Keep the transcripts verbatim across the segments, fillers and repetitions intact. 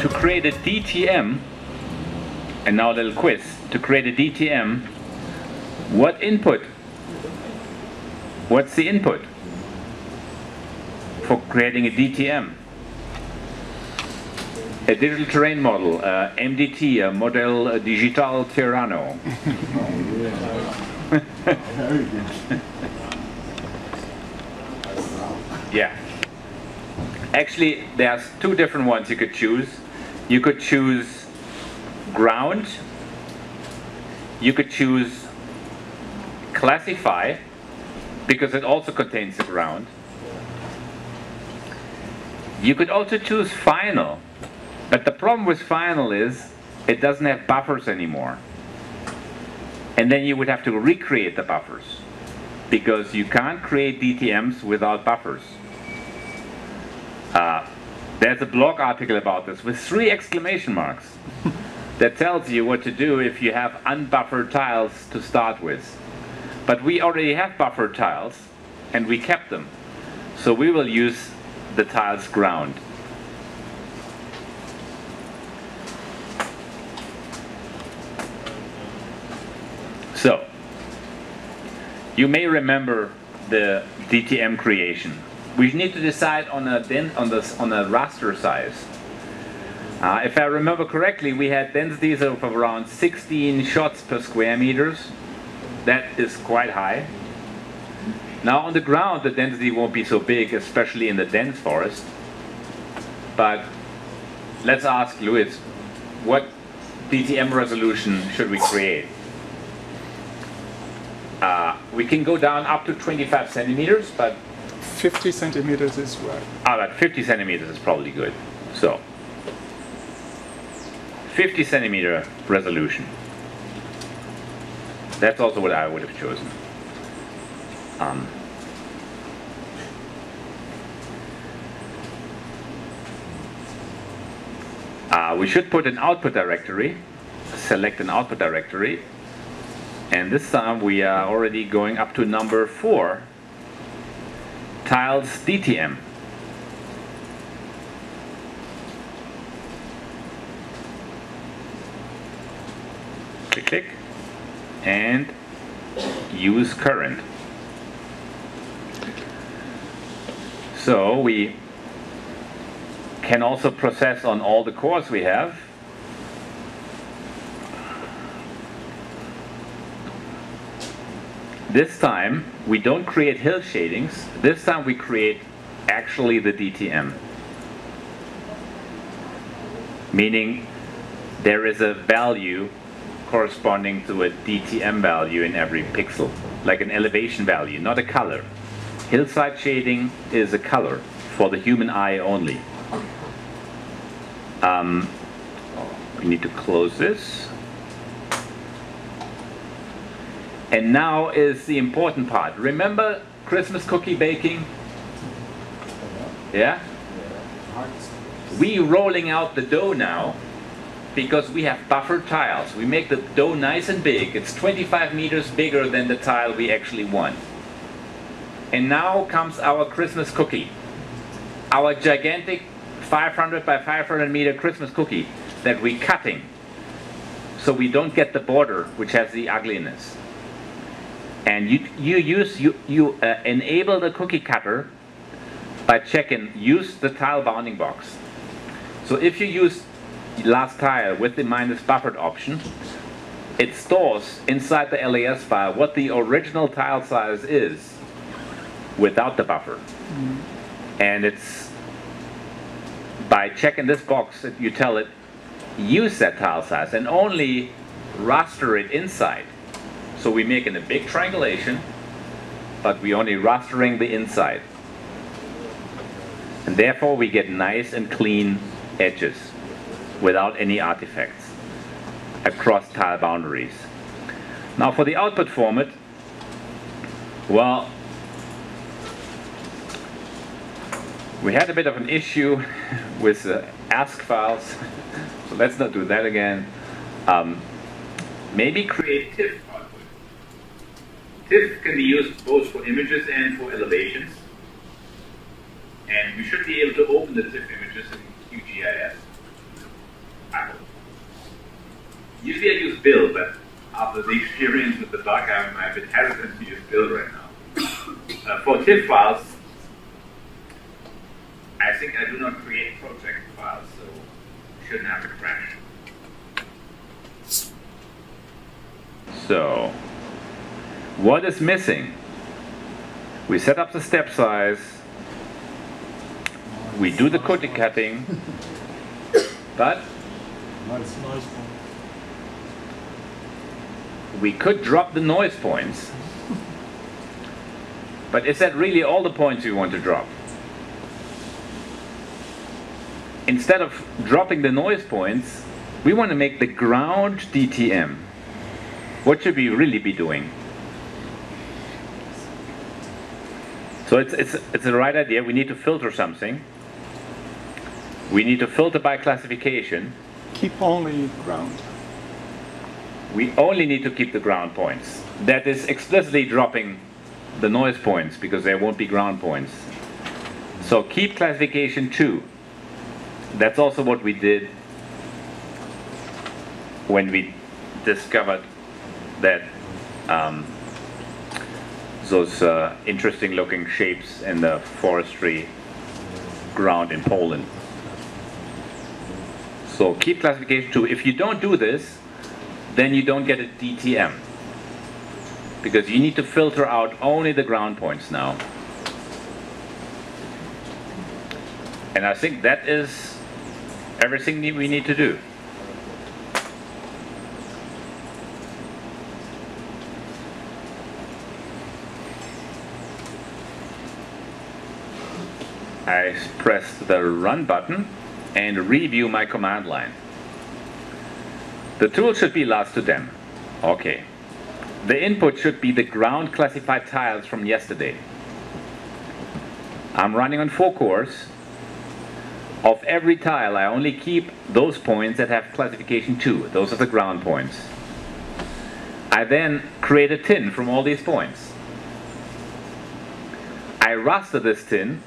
to create a D T M, and now a little quiz, to create a D T M, what input, what's the input for creating a D T M? A digital terrain model, uh, M D T, a Model Digital Tirano. Yeah. Actually, there's two different ones you could choose. You could choose ground. You could choose classify, because it also contains the ground. You could also choose final. But the problem with final is it doesn't have buffers anymore. And then you would have to recreate the buffers, because you can't create D T Ms without buffers. Uh, there's a blog article about this with three exclamation marks that tells you what to do if you have unbuffered tiles to start with. But we already have buffered tiles and we kept them. So we will use the tiles ground. So, you may remember the D T M creation. We need to decide on a den on the on a raster size. Uh, if I remember correctly, we had densities of around sixteen shots per square meters. That is quite high. Now on the ground, the density won't be so big, especially in the dense forest. But let's ask Louis, what D T M resolution should we create? Uh, we can go down up to twenty-five centimeters, but fifty centimeters is right. Ah, but fifty centimeters is probably good. So, fifty centimeter resolution. That's also what I would have chosen. Um, uh, we should put an output directory, select an output directory. And this time we are already going up to number four, tiles D T M. Click, click, and use current. So we can also process on all the cores we have. This time, we don't create hill shadings. This time we create actually the D T M. Meaning there is a value corresponding to a D T M value in every pixel, like an elevation value, not a color. Hillside shading is a color for the human eye only. Um, we need to close this. And now is the important part. Remember Christmas cookie baking? Yeah? We rolling out the dough now because we have buffered tiles. We make the dough nice and big. It's twenty-five meters bigger than the tile we actually want. And now comes our Christmas cookie. Our gigantic five hundred by five hundred meter Christmas cookie that we're cutting. So we don't get the border, which has the ugliness. And you, you use you, you uh, enable the cookie cutter by checking use the tile bounding box. So if you use last tile with the minus buffered option, it stores inside the L A S file what the original tile size is without the buffer. Mm-hmm. And it's by checking this box that you tell it use that tile size and only raster it inside. So we're making a big triangulation, but we're only rastering the inside. And therefore we get nice and clean edges without any artifacts across tile boundaries. Now for the output format, well, we had a bit of an issue with the ask files, so let's not do that again. Um, maybe create TIFF output. TIFF can be used both for images and for elevations. And we should be able to open the TIFF images in Q G I S. I, usually I use build, but after the experience with the bug, I'm a bit hesitant to use build right now. Uh, for TIFF files, I think I do not create project files, so shouldn't have to crash. So, what is missing? We set up the step size, we do the cookie cutting, but we could drop the noise points. But is that really all the points we want to drop? Instead of dropping the noise points, we want to make the ground D T M. What should we really be doing? So it's, it's, it's the right idea. We need to filter something. We need to filter by classification. Keep only ground. We only need to keep the ground points. That is explicitly dropping the noise points because there won't be ground points. So keep classification two. That's also what we did when we discovered that um, those uh, interesting looking shapes in the forestry ground in Poland. So keep classification two. If you don't do this, then you don't get a D T M, because you need to filter out only the ground points now. And I think that is everything we need to do. I press the run button and review my command line. The tool should be las two dem. Okay. The input should be the ground classified tiles from yesterday. I'm running on four cores. Of every tile, I only keep those points that have classification two. Those are the ground points. I then create a tin from all these points. I raster this tin,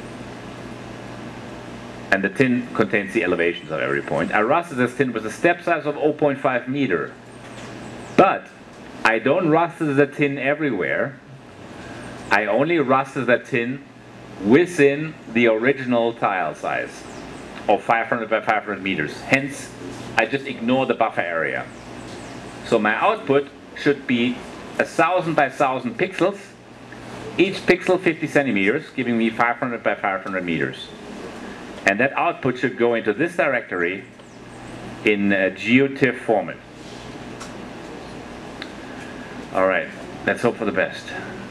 and the tin contains the elevations of every point. I raster this tin with a step size of zero point five meter. But I don't raster the tin everywhere. I only raster the tin within the original tile size of five hundred by five hundred meters. Hence, I just ignore the buffer area. So my output should be one thousand by one thousand pixels, each pixel fifty centimeters, giving me five hundred by five hundred meters. And that output should go into this directory in uh, GeoTIFF format. All right, let's hope for the best.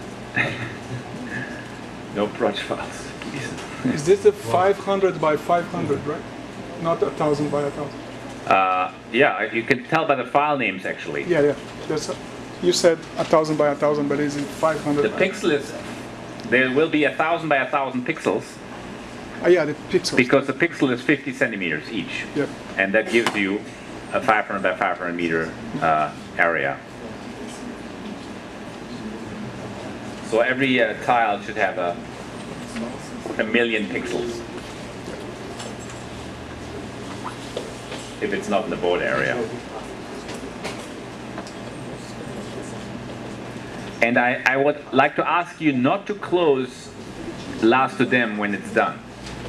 No project files, please. Is this a five hundred by five hundred, right? Not a thousand by a thousand. Uh, yeah, you can tell by the file names actually. Yeah, yeah. That's a, you said a thousand by a thousand, but is it five hundred? The pixel is, there will be a thousand by a thousand pixels. Oh yeah, the pixels. Because the pixel is fifty centimeters each. Yep. And that gives you a five hundred by five hundred meter uh, area. So every uh, tile should have a, a million pixels. If it's not in the board area. And I, I would like to ask you not to close las two dem when it's done.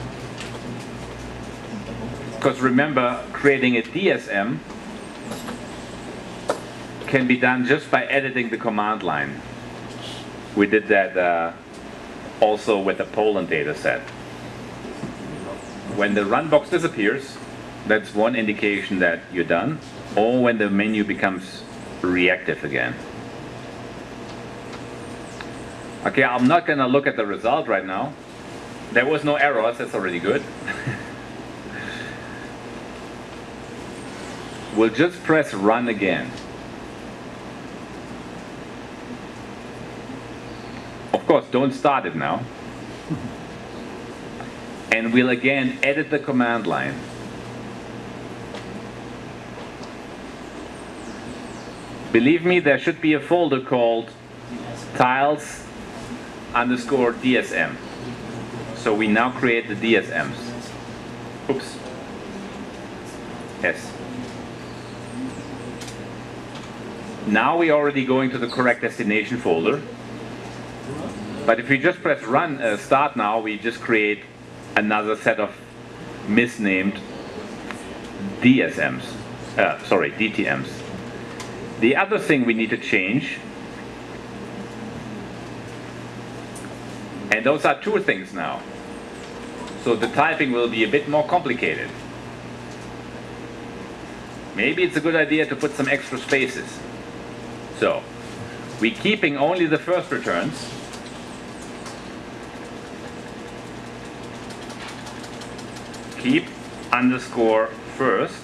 Because remember, creating a D S M can be done just by editing the command line. We did that uh, also with the Poland data set. When the run box disappears, that's one indication that you're done, or when the menu becomes reactive again. Okay, I'm not going to look at the result right now. There was no errors, that's already good. We'll just press run again. Of course, don't start it now. And we'll again edit the command line. Believe me, there should be a folder called tiles underscore D S M. So we now create the D S Ms. Oops. Yes. Now we're already going to the correct destination folder. But if we just press run, uh, start now, we just create another set of misnamed D S Ms. Uh, sorry, D T Ms. The other thing we need to change, and those are two things now. So the typing will be a bit more complicated. Maybe it's a good idea to put some extra spaces. So, we're keeping only the first returns. Keep underscore first.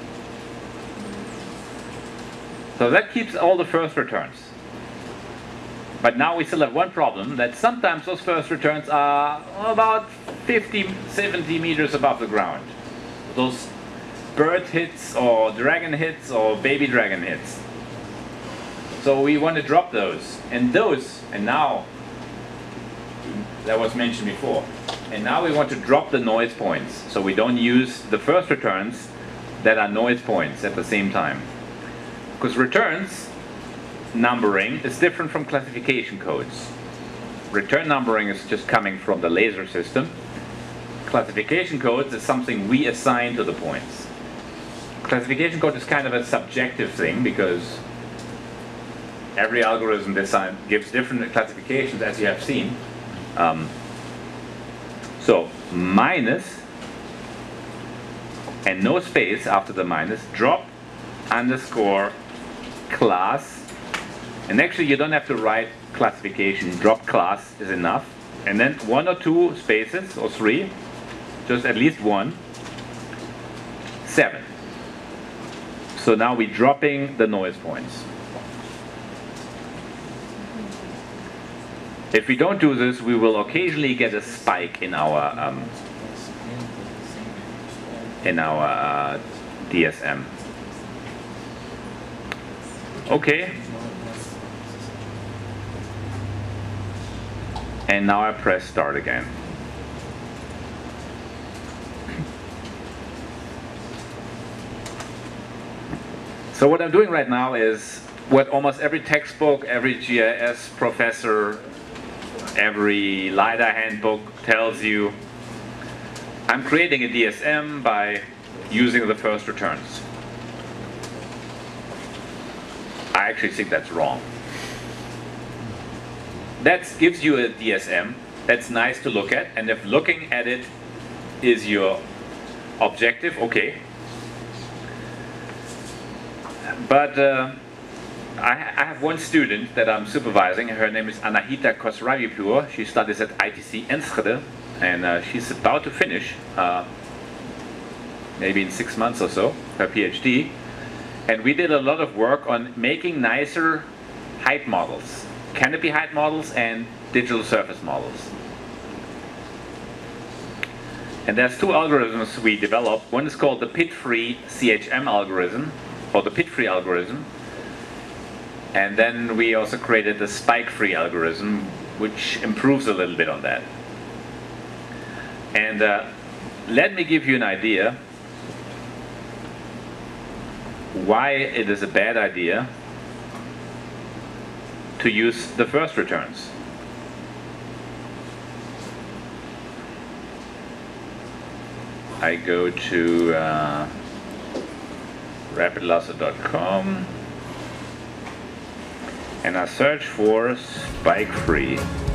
So that keeps all the first returns. But now we still have one problem, that sometimes those first returns are about fifty, seventy meters above the ground. Those bird hits or dragon hits or baby dragon hits. So we want to drop those. And those, and now, that was mentioned before. And now we want to drop the noise points. So we don't use the first returns that are noise points at the same time. Because returns numbering is different from classification codes. Return numbering is just coming from the laser system. Classification codes is something we assign to the points. Classification code is kind of a subjective thing because every algorithm design gives different classifications, as you have seen. Um, so minus and no space after the minus, drop underscore class, and actually you don't have to write classification, drop class is enough, and then one or two spaces or three, just at least one, seven. So now we're dropping the noise points. If we don't do this, we will occasionally get a spike in our um, in our uh, D S M. Okay. And now I press start again. So what I'm doing right now is what almost every textbook, every G I S professor, every LiDAR handbook tells you. I'm creating a D S M by using the first returns. I actually think that's wrong. That gives you a D S M that's nice to look at, and if looking at it is your objective, okay. But uh, I, I have one student that I'm supervising. Her name is Anahita Khosravipur. She studies at I T C Enschede, and uh, she's about to finish, uh, maybe in six months or so, her PhD. And we did a lot of work on making nicer height models, canopy height models and digital surface models. And there's two algorithms we developed. One is called the pit-free C H M algorithm, or the pit-free algorithm. And then we also created the spike-free algorithm, which improves a little bit on that. And uh, let me give you an idea why it is a bad idea to use the first returns. I go to uh, rapid lasso dot com and I search for spike free.